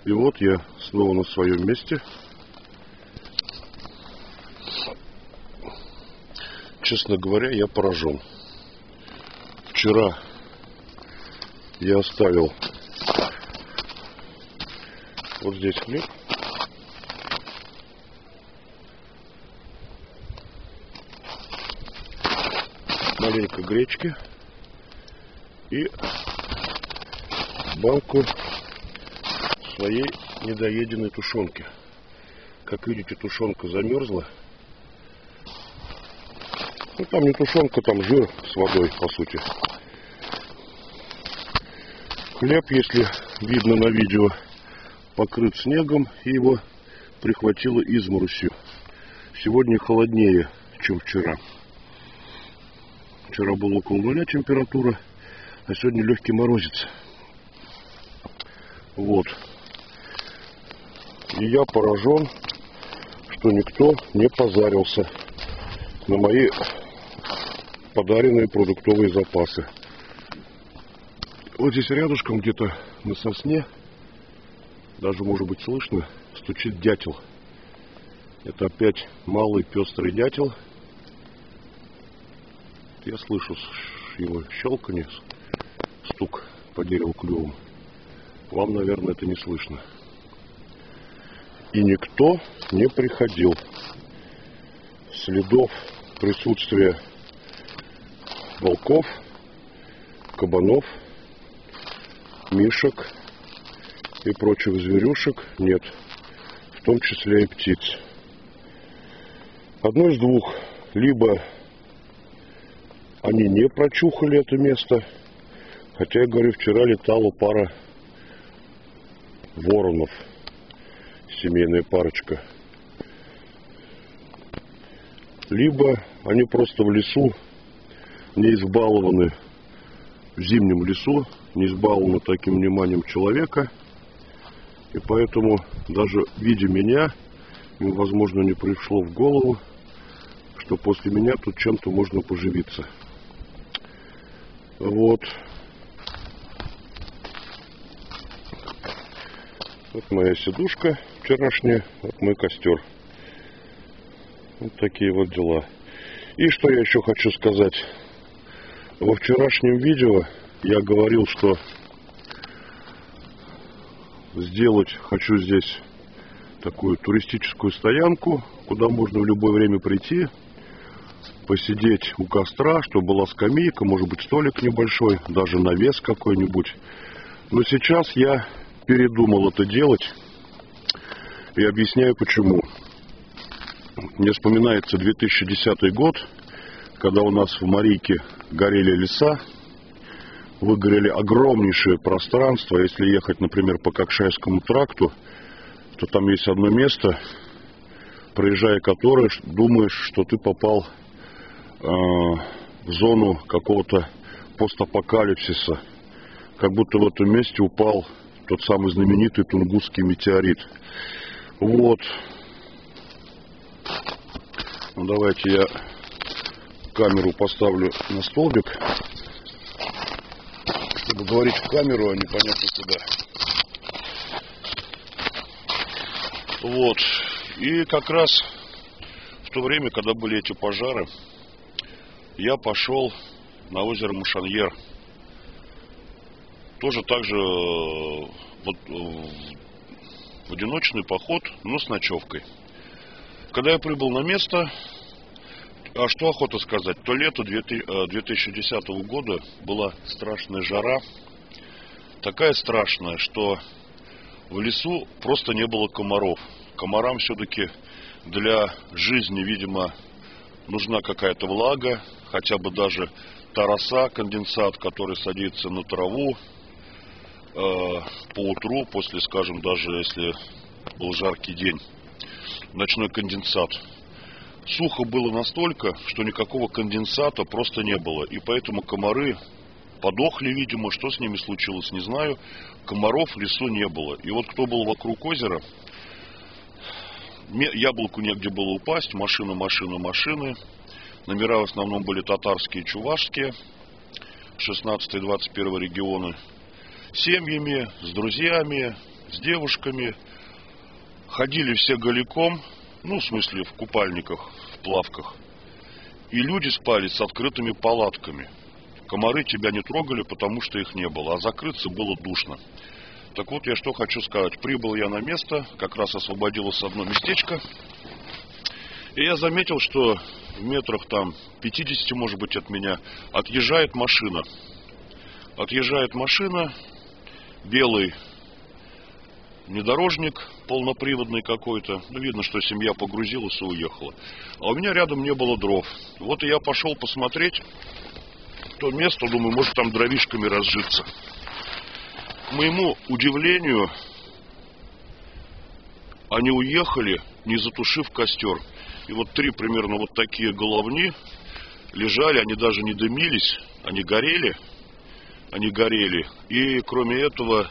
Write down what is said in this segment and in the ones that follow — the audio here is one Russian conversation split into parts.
И вот я снова на своем месте. Честно говоря, я поражен. Вчера я оставил вот здесь хлеб. Маленько гречки и банку своей недоеденной тушенки. Как видите, тушенка замерзла. Ну, там не тушенка, там жир с водой, по сути. Хлеб, если видно на видео, покрыт снегом, и его прихватило изморосью. Сегодня холоднее, чем вчера. Вчера было около 0 температура, а сегодня легкий морозец. Вот. И я поражен, что никто не позарился на мои подаренные продуктовые запасы. Вот здесь рядышком, где-то на сосне, даже может быть слышно, стучит дятел. Это опять малый пестрый дятел. Я слышу его щелканье, стук по дереву клювом. Вам, наверное, это не слышно. И никто не приходил. Следов присутствия волков, кабанов, мишек и прочих зверюшек нет, в том числе и птиц. Одно из двух: либо они не прочухали это место, хотя, я говорю, вчера летала пара воронов, семейная парочка. Либо они просто в лесу не избалованы, в зимнем лесу не избалованы таким вниманием человека, и поэтому даже видя меня, им, возможно, не пришло в голову, что после меня тут чем-то можно поживиться. Вот. Вот моя сидушка вчерашняя, вот мой костер. Вот такие вот дела. И что я еще хочу сказать. Во вчерашнем видео я говорил, что хочу здесь такую туристическую стоянку, куда можно в любое время прийти, посидеть у костра, чтобы была скамейка, может быть, столик небольшой, даже навес какой-нибудь. Но сейчас я передумал это делать и объясняю почему. Мне вспоминается 2010 год, когда у нас в Марийке горели леса, выгорели огромнейшее пространство. Если ехать, например, по Кокшайскому тракту, то там есть одно место, проезжая которое, думаешь, что ты попал в зону какого-то постапокалипсиса. Как будто в этом месте упал тот самый знаменитый Тунгусский метеорит. Вот. Ну, давайте я камеру поставлю на столбик, чтобы говорить в камеру, а не понятно куда. Вот. И как раз в то время, когда были эти пожары, я пошел на озеро Мушаньер. Тоже так же вот, в одиночный поход, но с ночевкой. Когда я прибыл на место, а что охота сказать, то лето 2010 года была страшная жара. Такая страшная, что в лесу просто не было комаров. Комарам все-таки для жизни, видимо, нужна какая-то влага, хотя бы даже та роса, конденсат, который садится на траву по утру, после, скажем, даже если был жаркий день, ночной конденсат. Сухо было настолько, что никакого конденсата просто не было, и поэтому комары подохли, видимо, что с ними случилось, не знаю. Комаров в лесу не было. И вот кто был вокруг озера, яблоку негде было упасть, машины. Номера в основном были татарские, чувашские, 16 и 21 регионы. Семьями, с друзьями, с девушками. Ходили все голиком, ну, в смысле, в купальниках, в плавках. И люди спали с открытыми палатками. Комары тебя не трогали, потому что их не было, а закрыться было душно. Так вот, я что хочу сказать. Прибыл я на место, как раз освободилось одно местечко. И я заметил, что в метрах там 50, может быть, от меня отъезжает машина. Отъезжает машина, белый внедорожник, полноприводный какой-то. Ну, видно, что семья погрузилась и уехала. А у меня рядом не было дров. Вот и я пошел посмотреть то место, думаю, может там дровишками разжиться. К моему удивлению, они уехали, не затушив костер. И вот 3 примерно вот такие головни лежали, они даже не дымились, они горели. И кроме этого,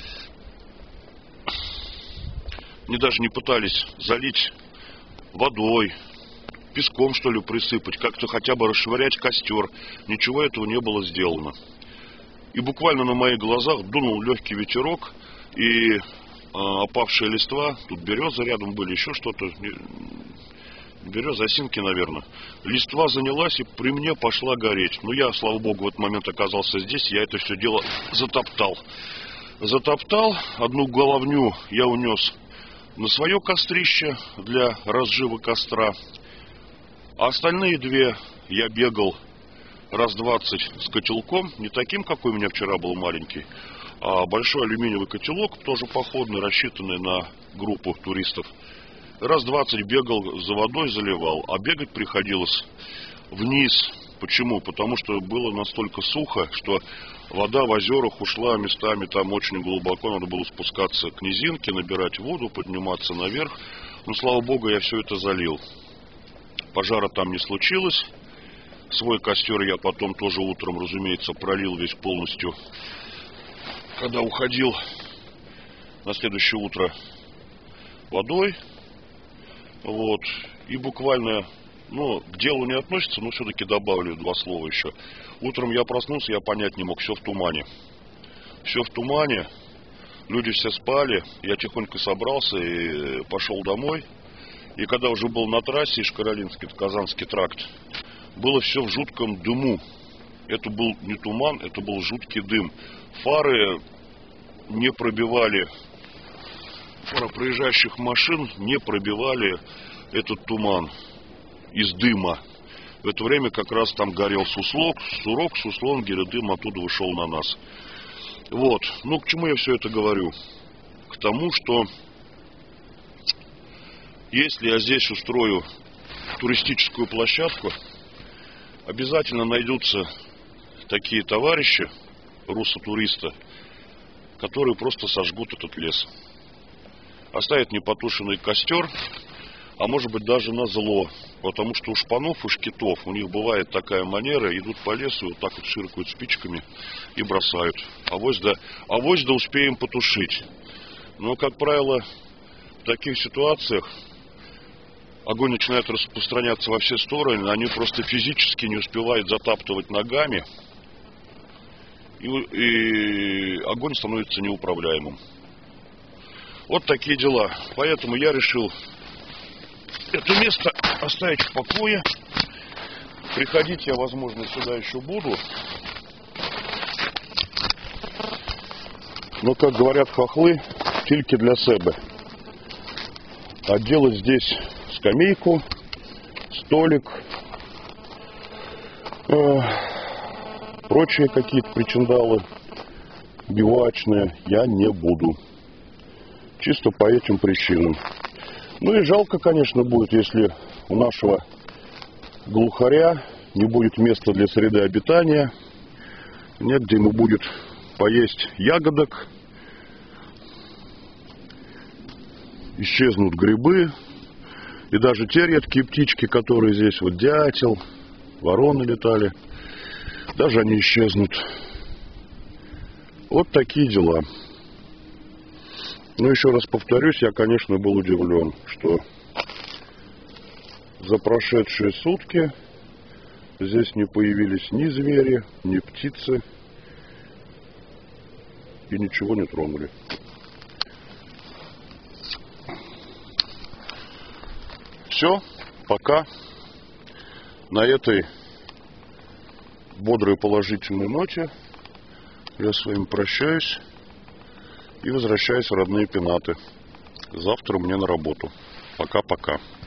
они даже не пытались залить водой, песком, что ли, присыпать, как-то хотя бы расшвырять костер. Ничего этого не было сделано. И буквально на моих глазах дунул легкий ветерок, и опавшие листва, тут березы рядом были, еще что-то, березы, осинки, наверное. Листва занялась и при мне пошла гореть. Но я, слава богу, в этот момент оказался здесь, я это все дело затоптал. Одну головню я унес на свое кострище для разжива костра. А остальные 2 я бегал раз 20 с котелком, не таким, какой у меня вчера был маленький, а большой алюминиевый котелок, тоже походный, рассчитанный на группу туристов. Раз 20 бегал за водой, заливал, а бегать приходилось вниз. Почему? Потому что было настолько сухо, что вода в озерах ушла местами там очень глубоко, надо было спускаться к низинке, набирать воду, подниматься наверх. Но, слава богу, я все это залил. Пожара там не случилось. Свой костер я потом тоже утром, разумеется, пролил весь полностью, когда уходил на следующее утро водой. Вот. И буквально, к делу не относится, но все-таки добавлю 2 слова еще. Утром я проснулся, я понять не мог, все в тумане. Все в тумане, люди все спали, я тихонько собрался и пошел домой. И когда уже был на трассе Ишкаролинский, Казанский тракт, было все в жутком дыму. Это был не туман, это был жуткий дым. Фары не пробивали, фары проезжающих машин не пробивали этот туман из дыма. В это время как раз там горел сурок, суслонгер, и дым оттуда вышел на нас. Вот. К чему я все это говорю? К тому, что если я здесь устрою туристическую площадку, обязательно найдутся такие товарищи, руссо-туристы, которые просто сожгут этот лес. Оставят непотушенный костер, а может быть даже на зло. Потому что у шпанов, у шкитов, у них бывает такая манера, идут по лесу, вот так вот ширкают спичками и бросают. Авось да успеем потушить. Но, как правило, в таких ситуациях огонь начинает распространяться во все стороны, они просто физически не успевают затаптывать ногами, и огонь становится неуправляемым. Вот такие дела. Поэтому я решил это место оставить в покое. Приходить я, возможно, сюда еще буду. Но, как говорят хохлы, тільки для себе. Отделать здесь скамейку, столик, прочие какие-то причиндалы бивачные я не буду. Чисто по этим причинам. И жалко, конечно, будет, если у нашего глухаря не будет места для среды обитания, негде ему будет поесть ягодок, исчезнут грибы, и даже те редкие птички, которые здесь, вот дятел, вороны летали, даже они исчезнут. Вот такие дела. Но еще раз повторюсь, я, конечно, был удивлен, что за прошедшие сутки здесь не появились ни звери, ни птицы, и ничего не тронули. все. Пока. На этой бодрой положительной ноте я с вами прощаюсь и возвращаюсь в родные пенаты. Завтра мне на работу. Пока-пока.